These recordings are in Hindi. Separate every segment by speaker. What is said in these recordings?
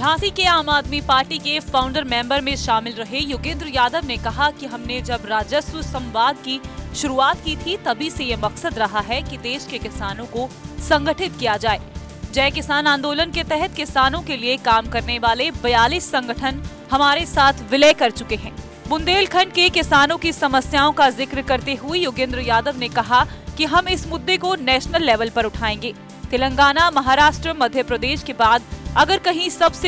Speaker 1: झांसी के आम आदमी पार्टी के फाउंडर मेंबर में शामिल रहे योगेंद्र यादव ने कहा कि हमने जब राजस्व संवाद की शुरुआत की थी तभी से ये मकसद रहा है कि देश के किसानों को संगठित किया जाए। जय किसान आंदोलन के तहत किसानों के लिए काम करने वाले 42 संगठन हमारे साथ विलय कर चुके हैं। बुंदेलखंड के किसानों की समस्याओं का जिक्र करते हुए योगेंद्र यादव ने कहा कि हम इस मुद्दे को नेशनल लेवल पर उठाएंगे। तेलंगाना, महाराष्ट्र, मध्य प्रदेश के बाद अगर कहीं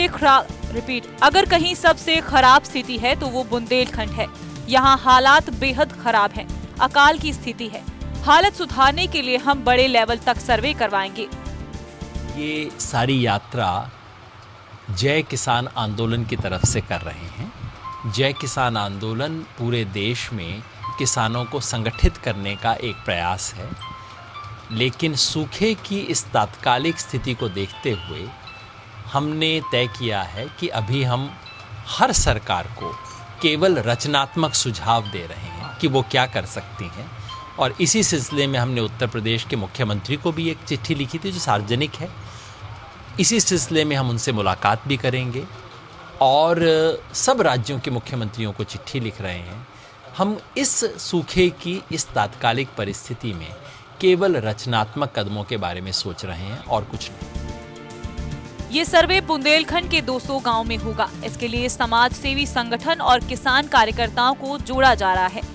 Speaker 1: सबसे खराब स्थिति है तो वो बुंदेलखंड है। यहाँ हालात बेहद खराब हैं, अकाल की स्थिति है। हालत सुधारने के लिए हम बड़े लेवल तक सर्वे करवाएंगे।
Speaker 2: ये सारी यात्रा जय किसान आंदोलन की तरफ से कर रहे हैं। जय किसान आंदोलन पूरे देश में किसानों को संगठित करने का एक प्रयास है, लेकिन सूखे की इस तात्कालिक स्थिति को देखते हुए हमने तय किया है कि अभी हम हर सरकार को केवल रचनात्मक सुझाव दे रहे हैं कि वो क्या कर सकती हैं। और इसी सिलसिले में हमने उत्तर प्रदेश के मुख्यमंत्री को भी एक चिट्ठी लिखी थी जो सार्वजनिक है। इसी सिलसिले में हम उनसे मुलाकात भी करेंगे और सब राज्यों के मुख्यमंत्रियों को चिट्ठी लिख रहे हैं। हम इस सूखे की इस तात्कालिक परिस्थिति में केवल रचनात्मक कदमों के बारे में सोच रहे हैं और कुछ नहीं।
Speaker 1: ये सर्वे बुंदेलखंड के 200 गांव में होगा। इसके लिए समाज सेवी संगठन और किसान कार्यकर्ताओं को जोड़ा जा रहा है।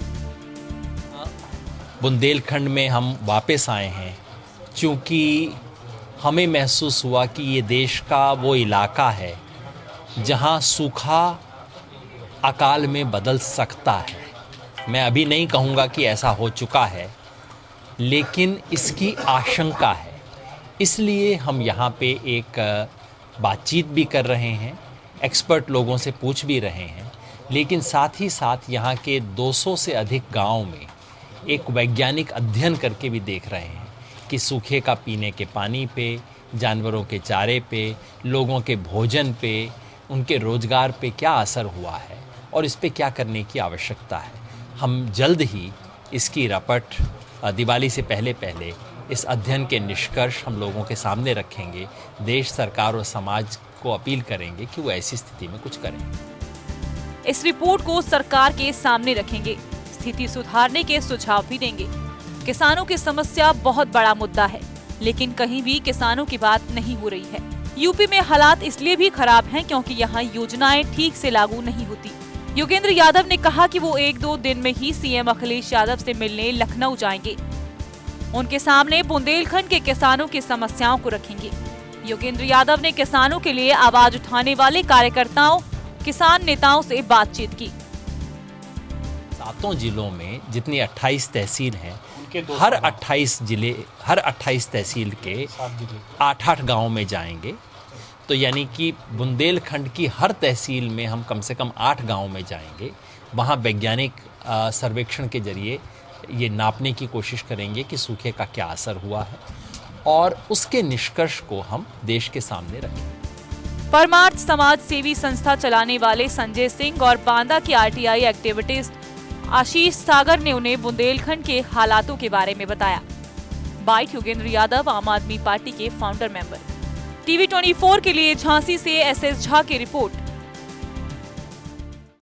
Speaker 2: बुंदेलखंड में हम वापस आए हैं क्योंकि हमें महसूस हुआ कि ये देश का वो इलाका है जहां सूखा अकाल में बदल सकता है। मैं अभी नहीं कहूँगा कि ऐसा हो चुका है, लेकिन इसकी आशंका है। इसलिए हम यहाँ पे एक बातचीत भी कर रहे हैं, एक्सपर्ट लोगों से पूछ भी रहे हैं, लेकिन साथ ही साथ यहाँ के 200 से अधिक गांव में एक वैज्ञानिक अध्ययन करके भी देख रहे हैं कि सूखे का पीने के पानी पे, जानवरों के चारे पे, लोगों के भोजन पे, उनके रोजगार पे क्या असर हुआ है और इस पे क्या करने की आवश्यकता है। हम जल्द ही इसकी रपट दिवाली से पहले इस अध्ययन के निष्कर्ष हम लोगों के सामने रखेंगे। देश, सरकार और समाज को अपील करेंगे कि वो ऐसी स्थिति में कुछ करें।
Speaker 1: इस रिपोर्ट को सरकार के सामने रखेंगे, स्थिति सुधारने के सुझाव भी देंगे। किसानों की समस्या बहुत बड़ा मुद्दा है, लेकिन कहीं भी किसानों की बात नहीं हो रही है। यूपी में हालात इसलिए भी खराब हैं क्योंकि यहाँ योजनाएं ठीक से लागू नहीं होती। योगेंद्र यादव ने कहा कि वो 1-2 दिन में ही सीएम अखिलेश यादव से मिलने लखनऊ जाएंगे। उनके सामने बुंदेलखंड के किसानों की समस्याओं को रखेंगे। योगेंद्र यादव ने किसानों के लिए आवाज उठाने वाले कार्यकर्ताओं, किसान नेताओं से बातचीत की।
Speaker 2: 7 जिलों में जितनी 28 तहसील हैं, हर 28 तहसील के 8-8 गाँव में जाएंगे। तो यानी कि बुंदेलखंड की हर तहसील में हम कम से कम 8 गांव में जाएंगे। वहां वैज्ञानिक सर्वेक्षण के जरिए ये नापने की कोशिश करेंगे कि सूखे का क्या असर हुआ है और उसके निष्कर्ष को हम देश के सामने रखेंगे।
Speaker 1: परमार्थ समाज सेवी संस्था चलाने वाले संजय सिंह और बांदा के आरटीआई एक्टिविटिस्ट आशीष सागर ने उन्हें बुंदेलखंड के हालातों के बारे में बताया। बाइट योगेंद्र यादव, आम आदमी पार्टी के फाउंडर मेंबर। टीवी 24 के लिए झांसी से एसएस झा की रिपोर्ट।